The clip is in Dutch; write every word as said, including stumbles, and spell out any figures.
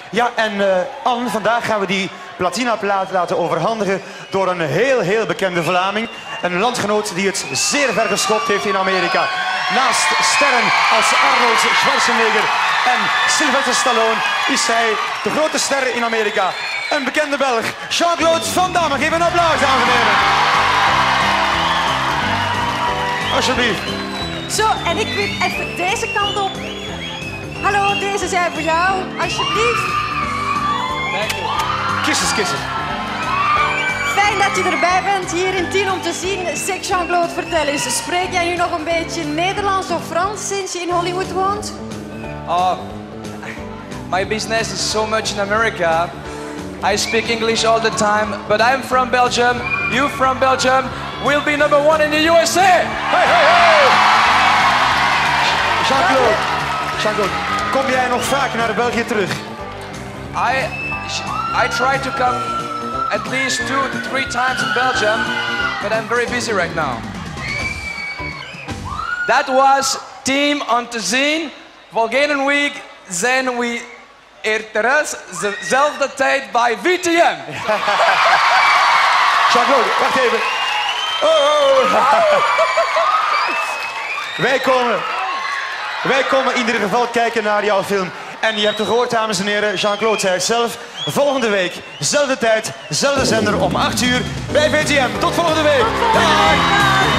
Ja, en uh, Anne, vandaag gaan we die platinaplaat laten overhandigen door een heel, heel bekende Vlaming. Een landgenoot die het zeer ver geschopt heeft in Amerika. Naast sterren als Arnold Schwarzenegger en Sylvester Stallone is hij de grote ster in Amerika. Een bekende Belg, Jean-Claude Van Damme. Geef een applaus, dames en heren. Alsjeblieft. Zo, en ik wil even deze kant op. Hallo, deze zijn voor jou, alsjeblieft. Dank u. Kisses, kisses. Fijn dat je erbij bent hier in Tien om te zien. Zeg Jean-Claude, vertel eens, spreek jij nu nog een beetje Nederlands of Frans sinds je in Hollywood woont? Oh, my business is so much in America. I speak English all the time, but I'm from Belgium. You from Belgium. We'll be number one in the U S A. Hey, hey, hey! Jean-Claude, Jean-Claude, kom jij nog vaak naar België terug? I, I try to come at least two to three times in Belgium, but I'm very busy right now. That was Team om te zien. Volgende week zijn we er terug, dezelfde tijd bij V T M. Jean-Claude, wacht even. Oh, oh. wij, komen, wij komen in ieder geval kijken naar jouw film. En je hebt het gehoord, dames en heren, Jean-Claude zei het zelf. Volgende week, zelfde tijd, zelfde zender om acht uur bij V T M. Tot volgende week. Dag.